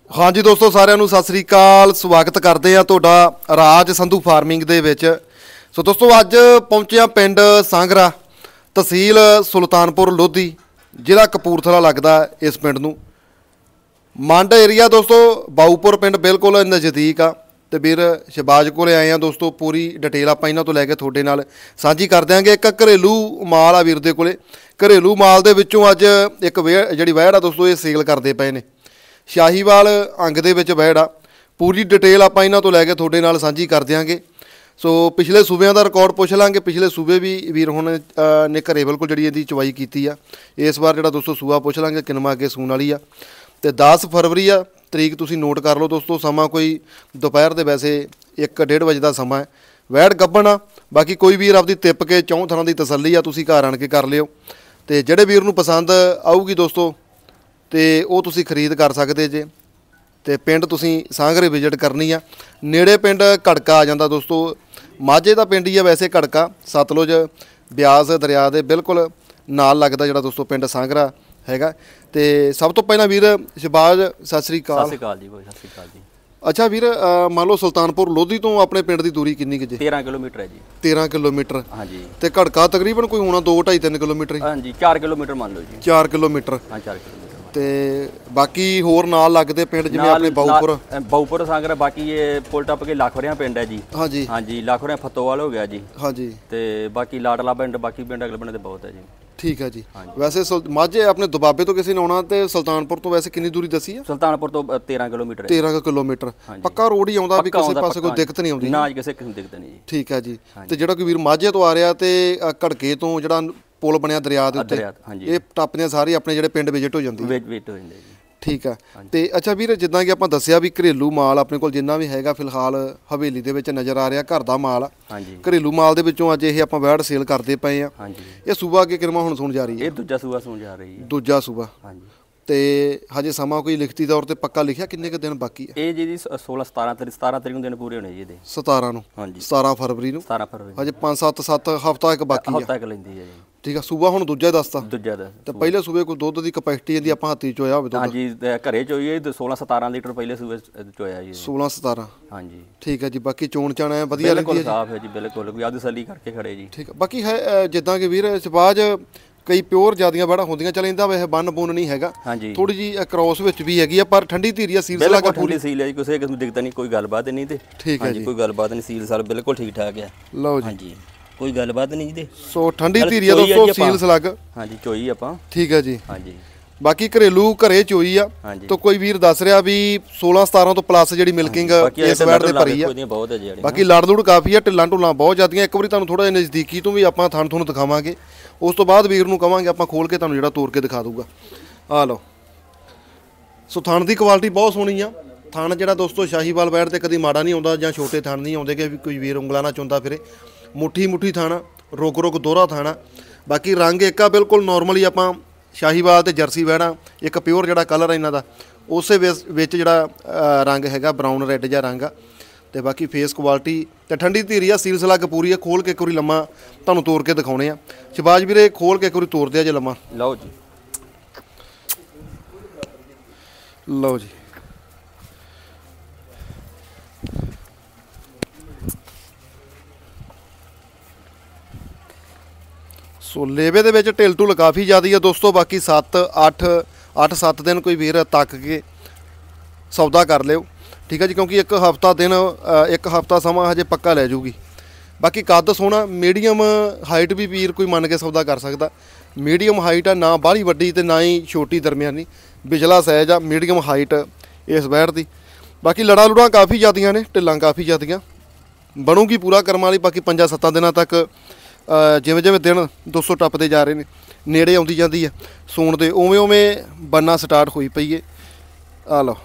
हाँ जी दोस्तों साਰਿਆਂ ਨੂੰ सत श्री अकाल स्वागत करते हैं ਤੁਹਾਡਾ ਰਾਜ ਸੰਧੂ ਫਾਰਮਿੰਗ ਦੇ ਵਿੱਚ। ਸੋ ਦੋਸਤੋ ਅੱਜ ਪਹੁੰਚਿਆ ਪਿੰਡ ਸਾਂਗਰਾ ਤਹਿਸੀਲ ਸੁਲਤਾਨਪੁਰ ਲੋਧੀ ਜ਼ਿਲ੍ਹਾ ਕਪੂਰਥਲਾ ਲੱਗਦਾ ਇਸ ਪਿੰਡ ਨੂੰ। ਮੰਡ ਏਰੀਆ ਦੋਸਤੋ ਬਾਊਪੁਰ ਪਿੰਡ ਬਿਲਕੁਲ ਨਜ਼ਦੀਕ ਆ ਤੇ ਵੀਰ ਸ਼ਬਾਜ ਕੋਲੇ ਆਏ ਆ ਦੋਸਤੋ। ਪੂਰੀ ਡਿਟੇਲ ਆਪਾਂ ਇਹਨਾਂ ਤੋਂ ਲੈ ਕੇ ਤੁਹਾਡੇ ਨਾਲ ਸਾਂਝੀ ਕਰ ਦਿਆਂਗੇ। ਇੱਕ ਘਰੇਲੂ ਮਾਲ ਆ ਵੀਰ ਦੇ ਕੋਲੇ। ਘਰੇਲੂ ਮਾਲ ਦੇ ਵਿੱਚੋਂ ਅੱਜ ਇੱਕ ਜਿਹੜੀ ਵਹਿੜ ਆ ਦੋਸਤੋ ਇਹ ਸੇਲ ਕਰਦੇ ਪਏ ਨੇ। ਸ਼ਾਹੀਵਾਲ ਅੰਗ ਦੇ ਵਿੱਚ ਵਹਿੜ ਆ। ਪੂਰੀ ਡਿਟੇਲ ਆਪਾਂ ਇਹਨਾਂ ਤੋਂ ਲੈ ਕੇ ਤੁਹਾਡੇ ਨਾਲ ਸਾਂਝੀ ਕਰ ਦਿਆਂਗੇ। ਸੋ ਪਿਛਲੇ ਸੂਬਿਆਂ ਦਾ ਰਿਕਾਰਡ ਪੁੱਛ ਲਾਂਗੇ। ਪਿਛਲੇ ਸੂਬੇ ਵੀ ਵੀਰ ਹੁਣ ਨੇ ਘਰੇ ਬਿਲਕੁਲ ਜਿਹੜੀ ਇਹਦੀ ਚਵਾਈ ਕੀਤੀ ਆ। ਇਸ ਵਾਰ ਜਿਹੜਾ ਦੋਸਤੋ ਸੂਆ ਪੁੱਛ ਲਾਂਗੇ ਕਿੰਨਵਾਂ ਅੱਗੇ ਸੂਣ ਵਾਲੀ ਆ। ਤੇ 10 ਫਰਵਰੀ ਆ ਤਰੀਕ, ਤੁਸੀਂ ਨੋਟ ਕਰ ਲਓ ਦੋਸਤੋ। ਸਮਾਂ ਕੋਈ ਦੁਪਹਿਰ ਦੇ ਵੈਸੇ 1-1:30 ਵਜੇ ਦਾ ਸਮਾਂ ਹੈ। ਵਹਿੜ ਗੱਭਣ ਆ। ਬਾਕੀ ਕੋਈ ਵੀਰ ਆਪਦੀ ਤਿੱਪ ਕੇ ਚੌਂ ਥਾਂ ਦੀ ਤਸੱਲੀ ਆ ਤੁਸੀਂ ਘਰ ਆਣ ਕੇ ਕਰ ਲਿਓ। ਤੇ ਜਿਹੜੇ ਵੀਰ ਨੂੰ ਪਸੰਦ ਆਊਗੀ ਦੋਸਤੋ ਤੇ ਉਹ ਤੁਸੀਂ ਖਰੀਦ ਕਰ ਸਕਦੇ ਜੇ। ਤੇ ਪਿੰਡ ਤੁਸੀਂ ਸਾਂਗਰੇ ਵਿਜ਼ਿਟ ਕਰਨੀ ਆ। ਨੇੜੇ ਪਿੰਡ ਘੜਕਾ ਆ ਜਾਂਦਾ ਦੋਸਤੋ। ਮਾਝੇ ਦਾ ਪਿੰਡ ਹੀ ਆ ਵੈਸੇ ਘੜਕਾ। ਸਤਲੁਜ ਬਿਆਸ ਦਰਿਆ ਦੇ ਬਿਲਕੁਲ ਨਾਲ ਲੱਗਦਾ ਜਿਹੜਾ ਦੋਸਤੋ ਪਿੰਡ ਸਾਂਗਰਾ ਹੈਗਾ। ਤੇ ਸਭ ਤੋਂ ਪਹਿਲਾਂ ਵੀਰ ਸ਼ਬਾਜ ਸਤਿ ਸ਼੍ਰੀ ਅਕਾਲ। ਸਤਿ ਸ਼੍ਰੀ ਅਕਾਲ ਜੀ, ਸਤਿ ਸ਼੍ਰੀ ਅਕਾਲ ਜੀ। ਅੱਛਾ ਵੀਰ, ਮੰਨ ਲਓ ਸੁਲਤਾਨਪੁਰ ਲੋਧੀ ਤੋਂ ਆਪਣੇ ਪਿੰਡ ਦੀ ਦੂਰੀ ਕਿੰਨੀ ਕੁ ਜੇ? 13 ਕਿਲੋਮੀਟਰ ਹੈ ਜੀ। 13 ਕਿਲੋਮੀਟਰ। ਹਾਂਜੀ। ਤੇ ਘੜਕਾ ਤਕਰੀਬਨ ਕੋਈ ਹੋਣਾ 2-2.5-3 ਕਿਲੋਮੀਟਰ ਹੀ। ਹਾਂਜੀ 4 ਕਿਲੋਮੀਟਰ ਮੰਨ ਲਓ ਜੀ। 4 ਕਿਲੋਮੀਟਰ। ਹਾਂ 4 ਕਿਲੋਮੀਟਰ। ਤੇ ਬਾਕੀ ਹੋਰ ਨਾਲ ਲੱਗਦੇ ਪਿੰਡ ਜਿਵੇਂ ਆਪਣੇ ਬਾਊਪੁਰ ਸਾਂਗਰਾ। ਬਾਕੀ ਇਹ ਪੁਲ ਟੱਪ ਕੇ ਲੱਖਵਰਿਆਂ ਪਿੰਡ ਹੈ ਜੀ। ਹਾਂਜੀ ਹਾਂਜੀ ਲੱਖਵਰਿਆਂ ਫਤੋਵਾਲ ਹੋ ਗਿਆ ਜੀ। ਹਾਂਜੀ। ਤੇ ਬਾਕੀ ਲਾਡਲਾ ਪਿੰਡ, ਬਾਕੀ ਪਿੰਡ ਅਗਲੇ ਪਿੰਡ ਦੇ ਬਹੁਤ ਹੈ ਜੀ। ਠੀਕ ਹੈ ਜੀ। ਵੈਸੇ ਮਾਝੇ ਆਪਣੇ ਦੁਬਾਬੇ ਤੋਂ ਕਿਸੇ ਨੇ ਆਉਣਾ ਤੇ ਸੁਲਤਾਨਪੁਰ ਤੋਂ ਵੈਸੇ ਕਿੰਨੀ ਦੂਰੀ ਦੱਸੀ ਆ? ਸੁਲਤਾਨਪੁਰ ਤੋਂ 13 ਕਿਲੋਮੀਟਰ। 13 ਕਿਲੋਮੀਟਰ ਪੱਕਾ ਰੋਡ ਹੀ ਆਉਂਦਾ ਵੀ ਕਿਸੇ ਪਾਸੇ ਕੋਈ ਦਿੱਕਤ ਨਹੀਂ ਆਉਂਦੀ? ਨਾ ਕਿਸੇ ਕਿਸਮ ਦੀ ਦਿੱਕਤ ਨਹੀਂ ਜੀ। ਠੀਕ ਹੈ ਜੀ। ਤੇ ਜਿਹੜਾ ਕੋਈ ਵੀਰ ਮਾਝੇ ਤੋਂ ਆ ਰਿਹਾ ਤੇ ਘੜਕੇ ਤੋਂ ਜਿਹੜਾ ਪੁਲ ਬਣਿਆ ਦਰਿਆ ਦੇ ਉੱਤੇ, ਇਹ ਟੱਪਦੇ ਸਾਰੇ ਆਪਣੇ ਜਿਹੜੇ ਪਿੰਡ ਵਿਜ਼ਿਟ ਹੋ ਜਾਂਦੀ ਵਿਜ਼ਿਟ ਹੋ ਜਾਂਦੇ ਜੀ। ਠੀਕ ਆ। ਤੇ ਅੱਛਾ ਵੀਰ, ਜਿੱਦਾਂ ਕਿ ਆਪਾਂ ਦੱਸਿਆ ਵੀ ਘਰੇਲੂ ਮਾਲ ਆਪਣੇ ਕੋਲ ਜਿੰਨਾ ਵੀ ਹੈਗਾ ਫਿਲਹਾਲ ਹਵੇਲੀ ਦੇ ਵਿੱਚ ਨਜ਼ਰ ਆ ਰਿਹਾ ਘਰ ਦਾ ਮਾਲ ਆ। ਹਾਂਜੀ। ਘਰੇਲੂ ਮਾਲ ਦੇ ਵਿੱਚੋਂ ਅੱਜ ਇਹ ਆਪਾਂ ਵੈੜ ਸੇਲ ਕਰਦੇ ਪਏ ਆ। ਹਾਂਜੀ। ਇਹ ਸੂਬਾ ਅੱਗੇ ਕਿਰਮਾ ਹੁਣ ਸੁਣ ਜਾ ਰਹੀ ਹੈ? ਇਹ ਦੂਜਾ ਸੂਬਾ ਸੁਣ ਜਾ ਰਹੀ ਹੈ। ਦੂਜਾ ਸੂਬਾ। ਹਾਂਜੀ। ਤੇ ਹਜੇ ਸਮਾਂ ਕੋਈ ਲਿਖਤੀ ਤੌਰ ਤੇ ਪੱਕਾ ਲਿਖਿਆ ਕਿੰਨੇ ਕੁ ਦਿਨ ਬਾਕੀ ਹੈ? ਇਹ ਜੀ 17 ਤਰੀਕ ਨੂੰ ਦਿਨ ਪੂਰੇ ਹੋਣੇ ਜੀ ਇਹਦੇ। 17 ਨੂੰ? ਹਾਂਜੀ 17 ਫਰਵਰੀ ਨੂੰ। 17 ਫਰਵਰੀ ਹਜੇ 5-7 ਹਫ਼ਤਾ ਇੱਕ ਬਾਕੀ ਹੈ। ਹਫ਼ਤਾ ਇੱਕ ਲੈਂਦੀ ਹੈ ਜੀ। ਠੀਕ ਆ। ਸੂਬਾ ਹੁਣ ਦੂਜਾ ਦੱਸਤਾ? ਦੂਜਾ ਦਾ। ਤੇ ਪਹਿਲੇ ਸੂਬੇ ਕੋਈ ਦੁੱਧ ਦੀ ਕਪੈਸਿਟੀ ਜਾਂਦੀ ਆਪਾਂ ਹੱਥੀ ਚੋਇਆ ਹੋਵੇ ਦੁੱਧ? ਹਾਂਜੀ ਘਰੇ ਚੋਈਏ 16-17 ਲੀਟਰ ਪਹਿਲੇ ਸੂਬੇ ਚੋਇਆ ਜੀ। 16-17। ਹਾਂਜੀ। ਠੀਕ ਹੈ ਜੀ। ਬਾਕੀ ਚੋਣ ਚਾਣਾ ਵਧੀਆ ਲੱਗਦੀ ਹੈ ਜੀ। ਸਾਫ਼ ਹੈ ਜੀ ਬਿਲਕੁਲ, ਕੋਈ ਆਦੀ ਸਲੀ ਕਰਕੇ ਖੜੇ ਜੀ। ਠੀਕ ਹੈ। ਬਾਕੀ ਹੈ ਜਿੱਦਾਂ ਕਿ ਵੀਰ ਸ਼ਬਾਜ ਕਈ ਪਿਓਰ ਜਿਆਦੀਆਂ ਵੜਾ ਹੁੰਦੀਆਂ ਚੱਲ ਇਹਦਾ ਵੈਸੇ ਬੰਨ ਬੁੰਨ ਨਹੀਂ ਹੈਗਾ। ਥੋੜੀ ਜੀ ਕ੍ਰੋਸ ਵਿੱਚ ਵੀ ਹੈਗੀ ਆ ਪਰ ਠੰਡੀ ਧੀਰੀ ਆ। ਸੀਲ ਸਲਾ ਕੇ ਪੂਰੀ ਸੀਲ ਹੈ ਜੀ, ਕਿਸੇ ਕਿਸਮ ਦੀ ਦਿੱਕਤ ਨਹੀਂ, ਕੋਈ ਗੱਲਬਾਤ ਨਹੀਂ। ਤੇ ਠੀਕ ਹੈ ਜੀ, ਕੋਈ ਗੱਲਬਾਤ ਨਹੀਂ, ਸੀਲ ਸਾਲ ਬਿਲਕੁਲ ਠੀਕ ਠਾਕ ਹੈ। ਲਓ ਜੀ। ਹਾਂਜੀ ਕੋਈ ਗੱਲਬਾਤ ਨਹੀਂ ਜੀ। ਸੋ ਠੰਡੀ ਧੀਰੀ ਆ ਦੋਸਤੋ, ਸੀਲ ਸਲੱਗ। ਹਾਂਜੀ ਚੋਈ ਆਪਾਂ। ਠੀਕ ਹੈ ਜੀ। ਹਾਂਜੀ। ਬਾਕੀ ਘਰੇਲੂ ਘਰੇ ਚੋਈ ਆ। ਤਾਂ ਕੋਈ ਵੀਰ ਦੱਸ ਰਿਹਾ ਵੀ 16-17 ਤੋਂ ਪਲੱਸ ਜਿਹੜੀ ਮਿਲਕਿੰਗ ਇਸ ਵੈੜ ਦੇ ਭਰੀ ਆ। ਬਾਕੀ ਲੜ ਲੂੜ ਕਾਫੀ ਆ, ਢਿੱਲਾਂ ਢੁੱਲਾਂ ਬਹੁਤ ਜ਼ਿਆਦੀਆਂ। ਇੱਕ ਵਾਰੀ ਤੁਹਾਨੂੰ ਥੋੜਾ ਜਿਹਾ ਨਜ਼ਦੀਕੀ ਤੋਂ ਵੀ ਆਪਾਂ ਥਣ ਤੁਹਾਨੂੰ ਦਿਖਾਵਾਂਗੇ। ਉਸ ਤੋਂ ਬਾਅਦ ਵੀਰ ਨੂੰ ਕਵਾਂਗੇ ਆਪਾਂ ਖੋਲ ਕੇ ਤੁਹਾਨੂੰ ਜਿਹੜਾ ਤੋੜ ਕੇ ਦਿਖਾ ਦੂਗਾ। ਆ ਲਓ। ਸੋ ਥਣ ਦੀ ਕੁਆਲਿਟੀ ਬਹੁਤ ਸੋਹਣੀ ਆ। ਥਣ ਜਿਹੜਾ ਦੋਸਤੋ ਸ਼ਾਹੀਵਾਲ ਵੈੜ ਤੇ ਕਦੀ ਮਾੜਾ ਨਹੀਂ ਆਉਂਦਾ ਜਾਂ ਛੋਟੇ ਥਣ ਨਹੀਂ ਆਉਂਦੇ ਕਿ ਕੋਈ ਵੀਰ ਉਂਗਲਾਂ ਨਾਲ ਚੁੰਦਾ ਫਿਰੇ। ਮੁੱਠੀ ਥਣ, ਰੁਕ ਦੋਹਰਾ ਥਣ ਆ। ਬਾਕੀ ਰੰਗ ਇੱਕ ਆ ਬਿਲਕੁਲ ਨੋਰਮਲੀ ਆਪਾਂ ਸ਼ਾਹੀਵਾਲ ਤੇ ਜਰਸੀ ਵੈੜਾਂ ਇੱਕ ਪਿਓਰ ਜਿਹੜਾ ਕਲਰ ਆ ਇਹਨਾਂ ਦਾ ਉਸੇ ਵਿੱਚ ਜਿਹੜਾ ਰੰਗ ਹੈਗਾ ਬਰਾਊਨ ਰੈੱਡ ਜਿਹਾ ਰੰਗ ਆ। ਤੇ ਬਾਕੀ ਫੇਸ ਕੁਆਲਿਟੀ ਤੇ ਠੰਡੀ ਧੀਰੀ ਆ, ਸੀਲ ਸਲੱਗ ਪੂਰੀ ਆ। ਖੋਲ ਕੇ ਇੱਕ ਵਾਰੀ ਲੰਮਾ ਤੁਹਾਨੂੰ ਤੋੜ ਕੇ ਦਿਖਾਉਣੇ ਆ। ਸ਼ਬਾਜ ਵੀਰੇ ਖੋਲ ਕੇ ਇੱਕ ਵਾਰੀ ਤੋੜਦੇ ਆ ਜੇ ਲੰਮਾ। ਲਓ ਜੀ। ਲਓ ਜੀ। ਸੋ ਲੇਵੇ ਦੇ ਵਿੱਚ ਢਿੱਲ ਢੁੱਲ ਕਾਫੀ ਜ਼ਿਆਦੀ ਆ ਦੋਸਤੋ। ਬਾਕੀ 7-8 ਦਿਨ ਕੋਈ ਵੀਰ ਤੱਕ ਕੇ ਸੌਦਾ ਕਰ ਲਿਓ। ਠੀਕ ਹੈ ਜੀ, ਕਿਉਂਕਿ ਇੱਕ ਹਫ਼ਤਾ ਸਮਾਂ ਹਜੇ ਪੱਕਾ ਲੈ ਜੂਗੀ। ਬਾਕੀ ਕੱਦ ਸੋਹਣਾ, ਮੀਡੀਅਮ ਹਾਈਟ ਵੀ ਵੀਰ ਕੋਈ ਮੰਨ ਕੇ ਸੌਦਾ ਕਰ ਸਕਦਾ। ਮੀਡੀਅਮ ਹਾਈਟ ਆ, ਨਾ ਬਾਹਲੀ ਵੱਡੀ ਤੇ ਨਾ ਹੀ ਛੋਟੀ, ਦਰਮਿਆਨੀ ਵਿਚਲਾ ਸਾਈਜ਼ ਆ। ਮੀਡੀਅਮ ਹਾਈਟ ਇਸ ਵੈੜ ਦੀ। ਬਾਕੀ ਲੜਾ ਲੁੜਾਂ ਕਾਫੀ ਜ਼ਿਆਦੀਆਂ ਨੇ, ਢਿੱਲਾਂ ਕਾਫੀ ਜ਼ਿਆਦੀਆਂ। ਬਣੂਗੀ ਪੂਰਾ ਕਰਮ ਵਾਲੀ। ਬਾਕੀ 5-7 ਦਿਨਾਂ ਤੱਕ ਜਿਵੇਂ ਦਿਨ 200 ਟੱਪਦੇ ਜਾ ਰਹੇ ਨੇ, ਨੇੜੇ ਆਉਂਦੀ ਜਾਂਦੀ ਆ ਸੂਣ ਦੇ, ਉਵੇਂ ਬੰਨਾ ਸਟਾਰਟ ਹੋਈ ਪਈ ਏ। ਆ ਲਓ।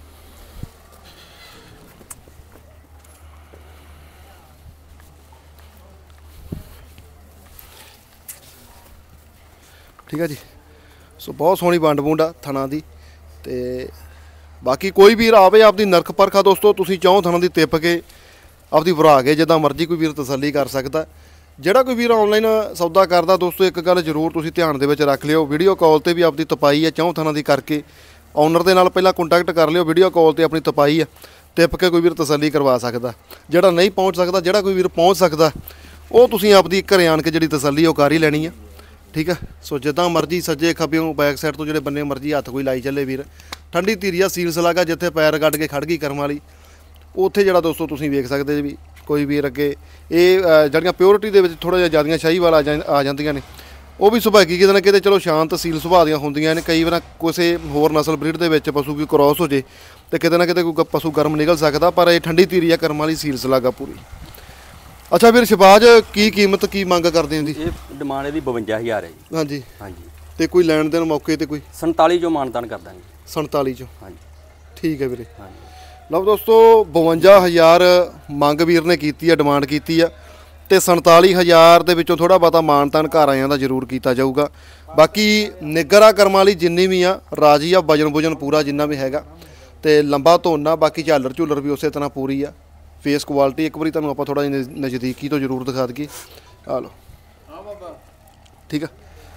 ਠੀਕ ਹੈ ਜੀ। ਸੋ ਬਹੁਤ ਸੋਹਣੀ ਵੰਡ ਵੁੰਡ ਆ ਥਣਾ ਦੀ। ਤੇ ਬਾਕੀ ਕੋਈ ਵੀਰ ਆਵੇ ਆਪਦੀ ਨਰਖ ਪਰਖਾ ਦੋਸਤੋ, ਤੁਸੀਂ ਚਾਹੋ ਥਣਾ ਦੀ ਤਿੱਪ ਕੇ ਆਪਦੀ ਭਰਾ ਕੇ ਜਿੱਦਾਂ ਮਰਜ਼ੀ ਕੋਈ ਵੀਰ ਤਸੱਲੀ ਕਰ ਸਕਦਾ। ਜਿਹੜਾ ਕੋਈ ਵੀਰ ਆਨਲਾਈਨ ਸੌਦਾ ਕਰਦਾ ਦੋਸਤੋ, ਇੱਕ ਗੱਲ ਜ਼ਰੂਰ ਤੁਸੀਂ ਧਿਆਨ ਦੇ ਵਿੱਚ ਰੱਖ ਲਿਓ, ਵੀਡੀਓ ਕਾਲ ਤੇ ਵੀ ਆਪਦੀ ਤਪਾਈ ਹੈ ਚੌਂ ਥਾਂ ਦੀ ਕਰਕੇ ਓਨਰ ਦੇ ਨਾਲ ਪਹਿਲਾਂ ਕੰਟੈਕਟ ਕਰ ਲਿਓ, ਵੀਡੀਓ ਕਾਲ ਤੇ ਆਪਣੀ ਤਪਾਈ ਆ ਟਿੱਪ ਕੇ ਕੋਈ ਵੀਰ ਤਸੱਲੀ ਕਰਵਾ ਸਕਦਾ। ਜਿਹੜਾ ਨਹੀਂ ਪਹੁੰਚ ਸਕਦਾ, ਜਿਹੜਾ ਕੋਈ ਵੀਰ ਪਹੁੰਚ ਸਕਦਾ, ਉਹ ਤੁਸੀਂ ਆਪਦੀ ਘਰੇ ਆਣ ਕੇ ਜਿਹੜੀ ਤਸੱਲੀ ਉਹ ਕਰ ਹੀ ਲੈਣੀ ਆ। ਠੀਕ ਆ, ਸੋ ਜਿੱਦਾਂ ਮਰਜ਼ੀ ਸੱਜੇ ਖੱਬਿਓਂ ਬੈਕ ਸਾਈਡ ਤੋਂ ਜਿਹੜੇ ਬੰਨੇ ਮਰਜ਼ੀ ਹੱਥ ਕੋਈ ਲਾਈ ਚੱਲੇ ਵੀਰ। ਠੰਡੀ ਧੀਰੀਆ ਸੀਲ ਸਲਾਗਾ, ਜਿੱਥੇ ਪੈਰ ਕੱਢ ਕੇ ਖੜ ਗਈ ਕਰਮ ਵਾਲੀ, ਉੱਥੇ ਜਿਹੜਾ ਦੋਸਤੋ ਤੁਸੀਂ ਵੇਖ ਸਕਦੇ ਜੀ ਵੀ ਕੋਈ ਵੀਰ ਅੱਗੇ ਇਹ ਜਿਹੜੀਆਂ ਪਿਓਰਿਟੀ ਦੇ ਵਿੱਚ ਥੋੜ੍ਹਾ ਜਿਹਾ ਜ਼ਿਆਦੀਆਂ ਸ਼ਾਹੀਵਾਲ ਆ ਜਾਂਦੀਆਂ ਨੇ, ਉਹ ਵੀ ਸੁਭਾਗੀ ਕਿਤੇ ਨਾ ਕਿਤੇ ਚਲੋ ਸ਼ਾਂਤ ਸੀਲ ਸੁਭਾਅ ਦੀਆਂ ਹੁੰਦੀਆਂ ਨੇ। ਕਈ ਵਾਰ ਕਿਸੇ ਹੋਰ ਨਸਲ ਬਰੀਡ ਦੇ ਵਿੱਚ ਪਸ਼ੂ ਕੋਈ ਕ੍ਰੋਸ ਹੋ ਜੇ ਤੇ ਕਿਤੇ ਨਾ ਕਿਤੇ ਕੋਈ ਪਸ਼ੂ ਗਰਮ ਨਿਕਲ ਸਕਦਾ, ਪਰ ਇਹ ਠੰਡੀ ਧੀਰੀਆ ਕਰਮ ਵਾਲੀ ਸੀਲ ਸਲਾਗਾ ਪੂਰੀ। ਅੱਛਾ ਵੀਰ ਸ਼ਬਾਜ, ਕੀ ਕੀਮਤ ਕੀ ਮੰਗ ਕਰਦੇ ਹੋ ਜੀ? ਇਹ ਡਿਮਾਂਡ ਇਹਦੀ 52,000 ਹੈ ਜੀ। ਹਾਂਜੀ ਹਾਂਜੀ। ਤੇ ਕੋਈ ਲੈਣ ਦੇਣ ਮੌਕੇ ਤੇ ਕੋਈ 47 ਚੋਂ ਮਾਨਤਾਨ ਕਰ ਦਾਂਗੇ। 47 ਚੋਂ? ਹਾਂਜੀ ਠੀਕ ਹੈ ਵੀਰੇ। ਹਾਂਜੀ। ਲਓ ਦੋਸਤੋ 52,000 ਮੰਗ ਵੀਰ ਨੇ ਕੀਤੀ ਆ, ਡਿਮਾਂਡ ਕੀਤੀ ਆ, ਤੇ 47,000 ਦੇ ਵਿੱਚੋਂ ਥੋੜਾ ਬਹੁਤਾ ਮਾਨਤਾਨ ਘਰ ਆਇਆਂ ਦਾ ਜ਼ਰੂਰ ਕੀਤਾ ਜਾਊਗਾ। ਬਾਕੀ ਨਿੱਗਰਾ ਕਰਮਾਂ ਵਾਲੀ ਜਿੰਨੀ ਵੀ ਆ ਰਾਜੀ ਆ, ਵਜਨ ਵੁਜਨ ਪੂਰਾ ਜਿੰਨਾ ਵੀ ਹੈਗਾ, ਤੇ ਲੰਬਾ ਧੋਨਾ, ਬਾਕੀ ਝਾਲਰ ਝੂਲਰ ਵੀ ਉਸੇ ਤਰ੍ਹਾਂ ਪੂਰੀ ਆ। ਫੇਸ ਕੁਆਲਿਟੀ ਇੱਕ ਵਾਰੀ ਤੁਹਾਨੂੰ ਆਪਾਂ ਥੋੜਾ ਜਿਹਾ ਨਜ਼ਦੀਕੀ ਤੋਂ ਜ਼ਰੂਰ ਦਿਖਾ ਦਈਏ। ਆ ਲਓ, ਠੀਕ ਆ।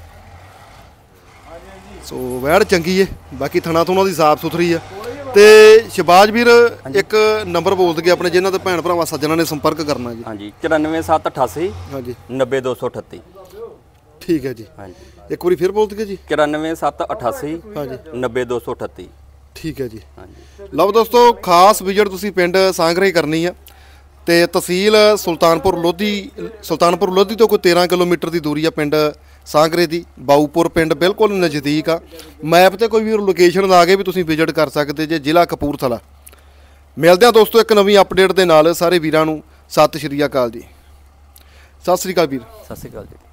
ਸੋ ਵੈੜ ਚੰਗੀ ਏ, ਬਾਕੀ ਥਣਾ ਥੁਣਾ ਦੀ ਸਾਫ ਸੁਥਰੀ ਆ। ਤੇ ਸ਼ਬਾਜ ਵੀਰ ਇੱਕ ਨੰਬਰ ਬੋਲ ਦਈਏ ਆਪਣੇ, ਜਿਨ੍ਹਾਂ ਤੇ ਭੈਣ ਭਰਾਵਾਂ ਸੱਜਣਾ ਨੇ ਸੰਪਰਕ ਕਰਨਾ ਜੀ। ਹਾਂਜੀ 94788 ਹਾਂਜੀ 90238। ਠੀਕ ਹੈ ਜੀ। ਹਾਂਜੀ ਇੱਕ ਵਾਰੀ ਫਿਰ ਬੋਲ ਦਈਏ ਜੀ। 94788 ਹਾਂਜੀ 90238। ਠੀਕ ਹੈ ਜੀ। ਹਾਂਜੀ। ਲਓ ਦੋਸਤੋ ਖਾਸ ਵਿਜ਼ਿਟ ਤੁਸੀਂ ਪਿੰਡ ਸਾਂਗਰੇ ਕਰਨੀ ਆ, ਤੇ ਤਹਿਸੀਲ ਸੁਲਤਾਨਪੁਰ ਲੋਧੀ ਤੋਂ ਕੋਈ 13 ਕਿਲੋਮੀਟਰ ਦੀ ਦੂਰੀ ਆ ਪਿੰਡ ਸਾਂਗਰੇ ਦੀ। ਬਾਊਪੁਰ ਪਿੰਡ ਬਿਲਕੁਲ ਨਜ਼ਦੀਕ ਆ। ਮੈਪ ਤੇ ਕੋਈ ਵੀ ਲੋਕੇਸ਼ਨ ਲਾ ਕੇ ਵੀ ਤੁਸੀਂ ਵਿਜ਼ਿਟ ਕਰ ਸਕਦੇ ਜੇ, ਜ਼ਿਲ੍ਹਾ ਕਪੂਰਥਲਾ। ਮਿਲਦੇ ਆ ਦੋਸਤੋ ਇੱਕ ਨਵੀਂ ਅਪਡੇਟ ਦੇ ਨਾਲ। ਸਾਰੇ ਵੀਰਾਂ ਨੂੰ ਸਤਿ ਸ਼੍ਰੀ ਅਕਾਲ ਜੀ। ਸਤਿ ਸ਼੍ਰੀ ਅਕਾਲ ਵੀਰ। ਸਤਿ ਸ਼੍ਰੀ ਅਕਾਲ ਜੀ।